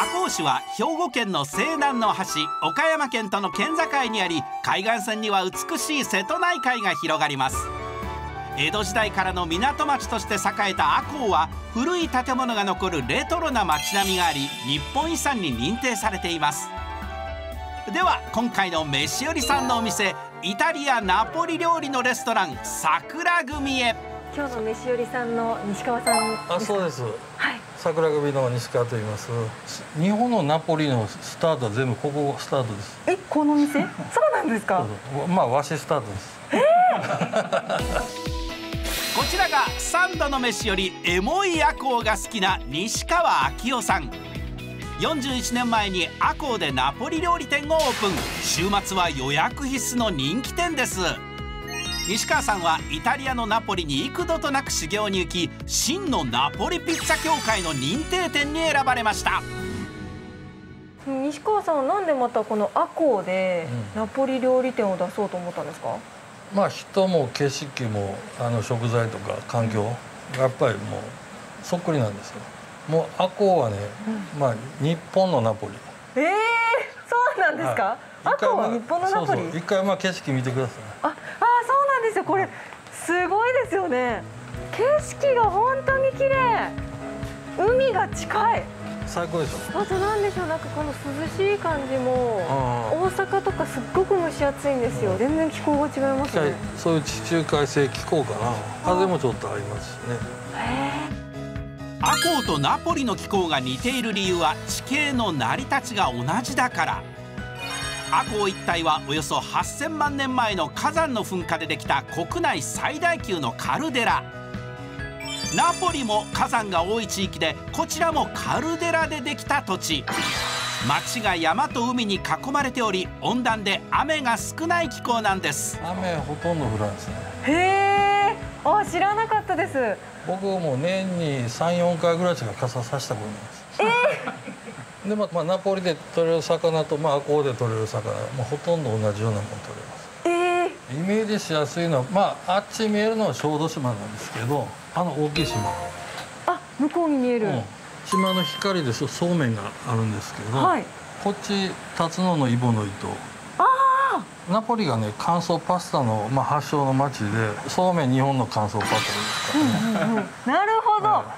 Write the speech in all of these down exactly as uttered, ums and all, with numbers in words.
赤穂市は兵庫県の西南の端、岡山県との県境にあり、海岸線には美しい瀬戸内海が広がります。江戸時代からの港町として栄えた赤穂は、古い建物が残るレトロな街並みがあり、日本遺産に認定されています。では今回の飯よりさんのお店、イタリアナポリ料理のレストラン桜組へ。 今日の飯よりさんの西川さんですか？ あ、そうです。 はい。 桜組の西川と言います。日本のナポリのスタートは全部ここスタートです。 え、この店？そうなんですか？ そうそう、まあ和紙スタートです。 えーこちらが三度の飯よりエモい赤穂が好きな西川明夫さん。よんじゅういちねんまえに赤穂でナポリ料理店をオープン。週末は予約必須の人気店です。西川さんはイタリアのナポリに幾度となく修行に行き、真のナポリピッツァ協会の認定店に選ばれました。 西川さんはなんでまたこの赤穂でナポリ料理店を出そうと思ったんですか？ まあ人も景色もあの食材とか環境がやっぱりもうそっくりなんですよ。もう赤穂はね、うん、まあ日本のナポリ。 ええー、そうなんですか？はい、赤穂は日本のナポリ。 そうそう、一回まあ景色見てください。 あ、あ、そうなんですよ。これすごいですよね。景色が本当に綺麗。海が近い。 最高でしょ。 あとなんでしょう、なんかこの涼しい感じも大阪とかすっごく蒸し暑いんですよ。うん、全然気候が違いますね。 そういう地中海性気候かな。風もちょっとありますしね。 赤穂とナポリの気候が似ている理由は地形の成り立ちが同じだから。赤穂一帯はおよそはっせんまんねんまえの火山の噴火でできた国内最大級のカルデラ。ナポリも火山が多い地域で、こちらもカルデラでできた土地。町が山と海に囲まれており、温暖で雨が少ない気候なんです。 雨ほとんど降らんですね。 へえ、あ、知らなかったです。 僕も年にさん、よんかいぐらいしか傘さしたことないです。えー、でまあ、まあ、ナポリで取れる魚と、まあ、赤穂で取れる魚、まあ、ほとんど同じようなもの取れます。えー、イメージしやすいのは、まあ、あっち見えるのは小豆島なんですけど、あの大きい島。 あ、向こうに見える。うん、 島の光でそうめんがあるんですけど、はい、こっち立つののイボの糸。ナポリがね、乾燥パスタの、まあ、発祥の町で、そうめん日本の乾燥パスタですからね。 なるほど、はい、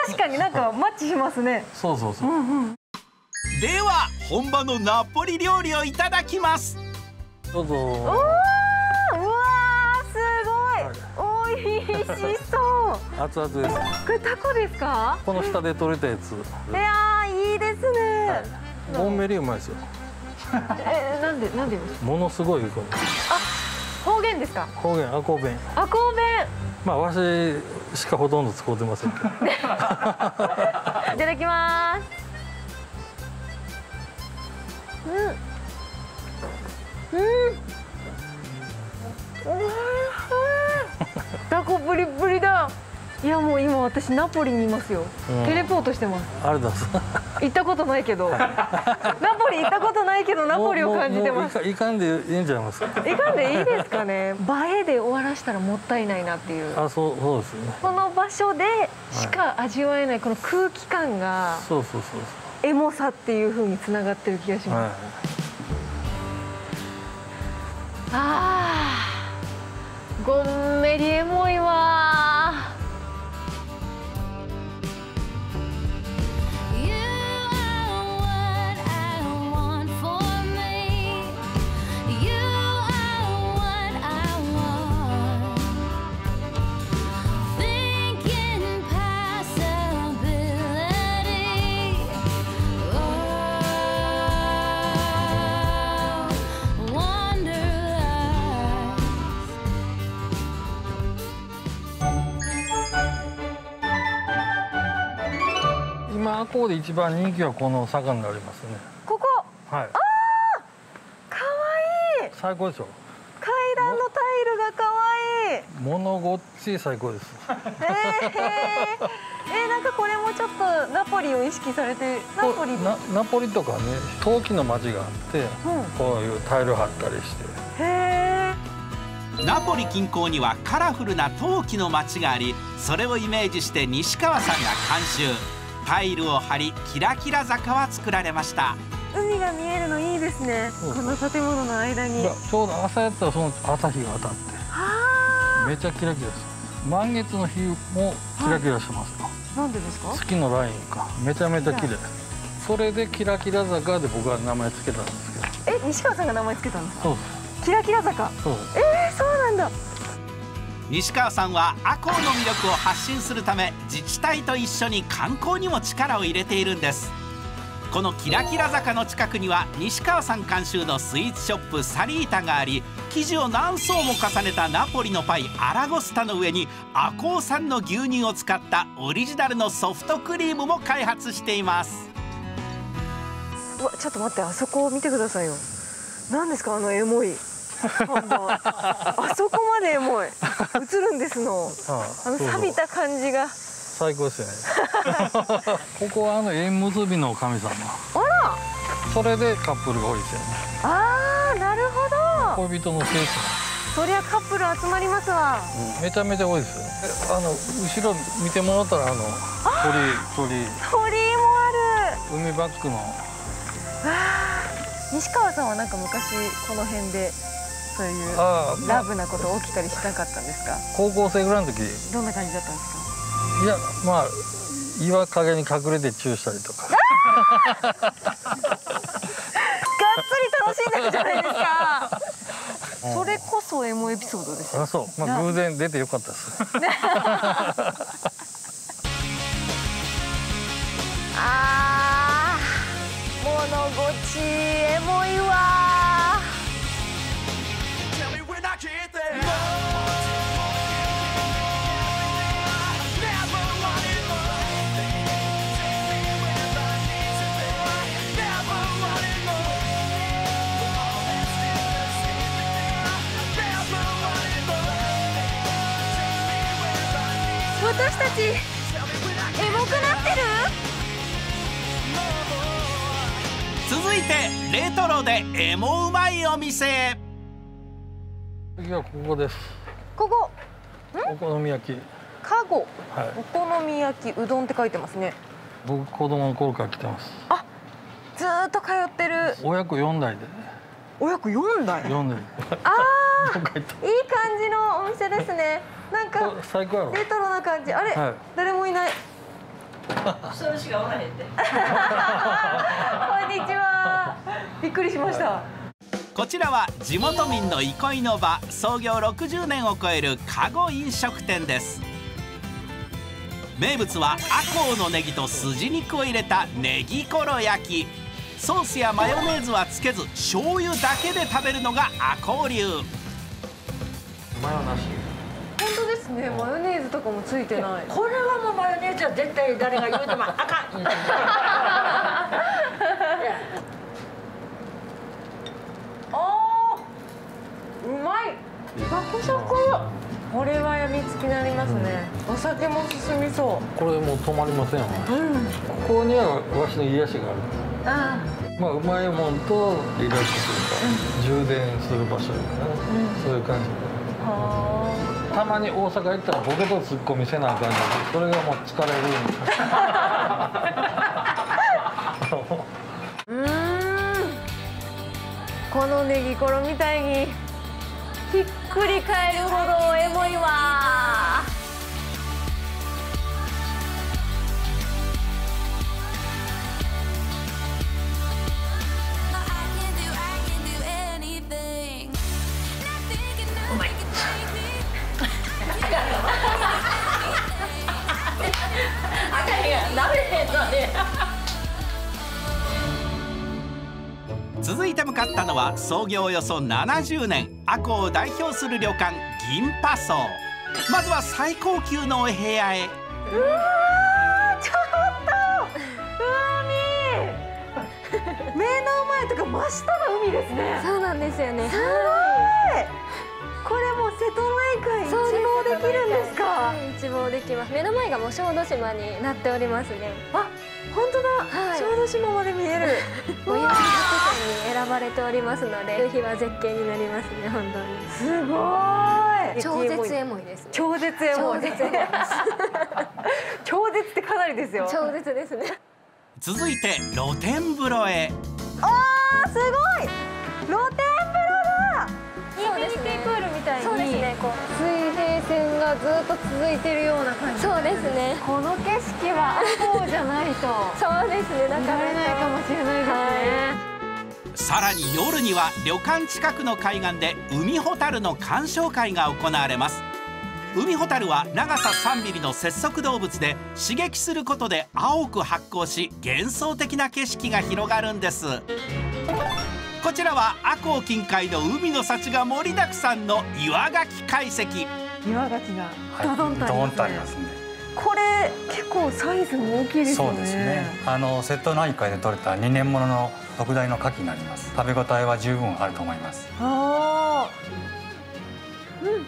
確かになんかマッチしますね。 そうそうそう。うんうん、 では本場のナポリ料理をいただきます。 どうぞ。おー、 うわー、すごい、美味しそう。 熱々です。 これタコですか？ この下で取れたやつ。 いやー、いいですね。はい、 ボンベリーうまいですよ。 え、なんで、なんで。 ものすごいこれ。 あ、方言ですか。 方言、赤穂弁。 赤穂弁。 まあ、わししかほとんど使ってませんけど。いただきます。うん。うん。おいしい。タコプリプリだ。いや、もう今私ナポリにいますよ。うん、テレポートしてます。 あれだ。 行ったことないけど。ナポリ行ったことないけど、ナポリを感じてます。 いかんでいいんじゃないですか。 いかんでいいですかね。映えで終わらしたらもったいないなっていう。 あ、そう、そうですね。 この場所でしか味わえないこの空気感が。 そうそうそうそう。エモさっていう風に繋がってる気がします。はい、ああ。ごんめりエモいわ。 今赤穂で一番人気はこの坂になりますね。 ここ。はい。ああ、可愛い。 最高でしょ。 階段のタイルが可愛い。 物ごっつい最高です。 えー、えー、なんかこれもちょっとナポリを意識されて、ナポリ。 なナポリとかね、陶器の町があって、うん、こういうタイル張ったりして。 へー。ナポリ近郊にはカラフルな陶器の町があり、それをイメージして西川さんが監修。 タイルを張りキラキラ坂は作られました。 海が見えるのいいですね。この建物の間に。 ちょうど朝やったらその朝日が当たってめっちゃキラキラしてます。満月の日もキラキラしてますよ。 なんでですか？ 月のラインがめちゃめちゃ綺麗。それでキラキラ坂で僕は名前つけたんですけど。 え、西川さんが名前つけたんですか？ そうです。 キラキラ坂。 そうです。 えー、そうなんだ。 西川さんは赤穂の魅力を発信するため自治体と一緒に観光にも力を入れているんです。このキラキラ坂の近くには西川さん監修のスイーツショップサリータがあり、生地を何層も重ねたナポリのパイアラゴスタの上に赤穂産の牛乳を使ったオリジナルのソフトクリームも開発しています。 うわ、ちょっと待って、あそこを見てくださいよ。何ですかあのエモい看板。あそこまでエモい映るんですの。あの錆びた感じが最高ですよね。ここはあの縁結びの神様。 あら。 それでカップルが多いですよね。 ああ、なるほど。 恋人の聖地。 そりゃカップル集まりますわ。 うん、めちゃめちゃ多いですよね。あの後ろ見てもらったらあの鳥鳥。 鳥居もある。 海バックの。 わあ。西川さんはなんか昔この辺でそういうラブなこと起きたりしなかったんですか？ 高校生ぐらいの時。 どんな感じだったんですか？ いや、まあ岩陰に隠れてチューしたりとか。 がっつり楽しんでるじゃないですか。それこそエモエピソードですよ。 あ、そう、まあ偶然出てよかったです。 ああ、物ごちエモいわ。私たちエモくなってる？ 続いてレトロでエモうまいお店へ。 次はここです。 ここお好み焼き。 カゴ、 はい、 お好み焼きうどんって書いてますね。 僕子供の頃から来てます。 あ、ずーっと通ってる。 親子四代でね。 親子四代。 四代。 ああ、いい感じのお店ですね。なんか最高やろ。 レトロな感じ。あれ、はい、誰もいない。 それしかおらへんで。 こんにちは。びっくりしました。 こちらは地元民の憩いの場、創業ろくじゅうねんを超えるカゴ飲食店です。名物は赤穂のネギと筋肉を入れたネギコロ焼き。ソースやマヨネーズはつけず醤油だけで食べるのが赤穂流。 マヨなし。 本当ですね。マヨネーズとかもついてない。 これはもうマヨネーズは絶対誰が言うてもあかん言うても。 あー、うまい。サクサク。これはやみつきになりますね。うん、お酒も進みそう。 これもう止まりませんよ。うん、ここにはわしの癒しがある。ああ。まあうまいもんとリラックスするか、うん、充電する場所かな、うん、そういう感じ。たまに大阪行ったらボケとツッコミせなあかんので、それがもう疲れる。うーん、このネギコロみたいにひっくり返るほどエモいわ。 うまい。 続いて向かったのは創業およそななじゅうねん、赤穂を代表する旅館銀波荘。まずは最高級のお部屋へ。 うわー、ちょっと海目の前とか真下が海ですね。 そうなんですよね。 すごい。これも瀬戸内海一望できるんですか？ 一望できます。目の前がもう小豆島になっておりますね。 あ、本当だ。はい、小豆島まで見える。 もう有名な都市に選ばれておりますので、夕日は絶景になりますね。本当に。 すごい。 超絶エモいですね。 超絶エモい。 超絶エモいです。 超絶ってかなりですよ。 超絶ですね。 続いて露天風呂へ。 あー、すごい。露天風呂だ。インフィニティプールみたいに。 そうですね。こう水平線がずっと続いてるような感じ。 そうですね。 この景色はこうじゃないと。 そうですね。な見かなられないかもしれないですね。 さらに夜には旅館近くの海岸で海ホタルの鑑賞会が行われます。海ホタルは長ささんミリの節足動物で、刺激することで青く発光し幻想的な景色が広がるんです。こちらは赤穂近海の海の幸が盛りだくさんの岩牡蠣懐石。 岩牡蠣がドドンとありますね。 ドドンとありますね。 これ結構サイズも大きいですよね。 そうですね。あの瀬戸内海で採れたにねんものの特大の牡蠣になります。食べ応えは十分あると思います。 ああ、うん、うん、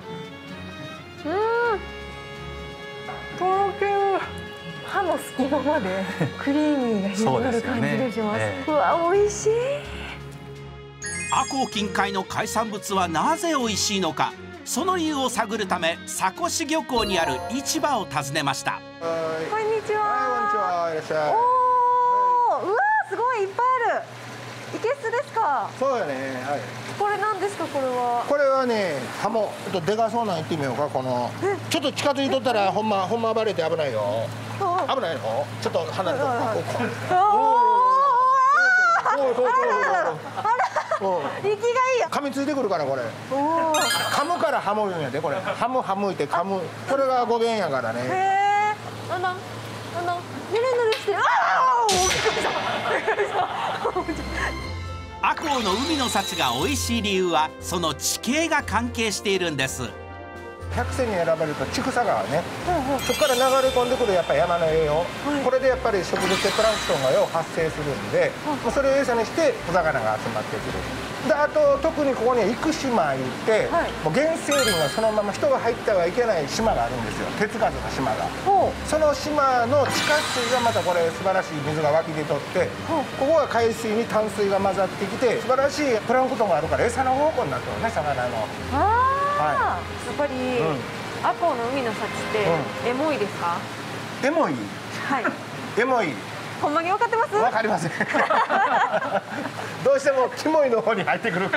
とろける。歯の隙間までクリーミーが広がる感じがします。うええ、うわ、美味しい。 赤穂近海の海産物はなぜ美味しいのか、その理由を探るため佐古市漁港にある市場を訪ねました。 こんにちは。 はい、こんにちは。いらっしゃい。 おお、うわ、すごいいっぱいある。いけすですか。 そうやね。はい。 これなんですか、これは。 これはね、ハモ。ちょっとでかそうなん言ってみようか、この。ちょっと近づいとったら、ほんま、ほんま暴れて危ないよ。危ないの。ちょっと離れと。おお。 生きがいいよ。 噛みついてくるから、これ。噛むからハモるんやで、これ。ハムハムいて噛む。これが語源やからね。 へえ。あの、あの、ぬるぬるしてる。ああ、大きくした。 赤穂の海の幸が美味しい理由はその地形が関係しているんです。 百選に選ばれると千種川ね、うんうん、そこから流れ込んでくるやっぱ山の栄養、はい、これでやっぱり植物性プランクトンがよう発生するんで、はい、それを餌にして小魚が集まってくる。で、あと特にここには生島いて、はい、もう原生林がそのまま人が入ってはいけない島があるんですよ。手つかずの島が。その島の地下水がまたこれ素晴らしい水が湧き出とって、ここが海水に淡水が混ざってきて素晴らしいプランクトンがあるから餌の宝庫になってるね、魚の。 あ、はい、やっぱり、うん、赤穂の海の幸って、うん、エモいですか？ エモい。 はい。 エモい。 ほんまに分かってます？ 分かりません。どうしてもキモいの方に入ってくるから。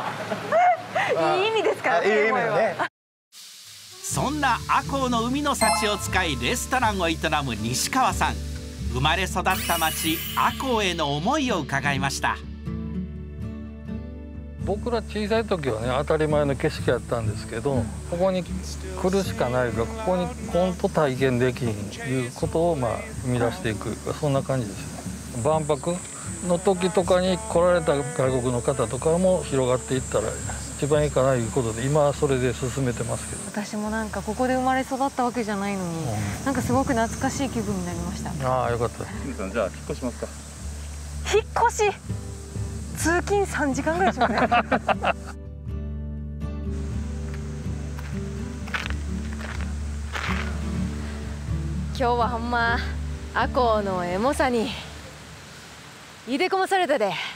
いい意味ですからね。 いい意味だね。 そんな赤穂の海の幸を使いレストランを営む西川さん。生まれ育った町赤穂への思いを伺いました。 僕ら小さい時はね当たり前の景色やったんですけど、ここに来るしかないがここにコンと体験できんいうことをまあ生み出していく、そんな感じですね。万博の時とかに来られた外国の方とかも広がっていったら一番いいかないうことで今はそれで進めてますけど。 私もなんかここで生まれ育ったわけじゃないのに、うん、なんかすごく懐かしい気分になりました。 ああ、よかった。 さん、じゃあ引っ越しますか。 引っ越し。通勤さんじかんぐらいしますね。 今日はほんま赤穂のエモさに入れ込まされたで。